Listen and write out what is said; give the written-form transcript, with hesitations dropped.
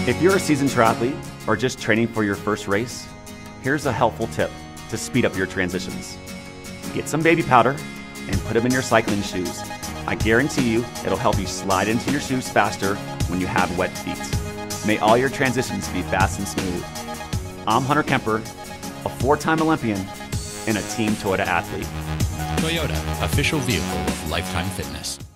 If you're a seasoned triathlete or just training for your first race, here's a helpful tip to speed up your transitions. Get some baby powder and put them in your cycling shoes. I guarantee you it'll help you slide into your shoes faster when you have wet feet. May all your transitions be fast and smooth. I'm Hunter Kemper, a 4-time Olympian and a Team Toyota athlete. Toyota, official vehicle of Lifetime Fitness.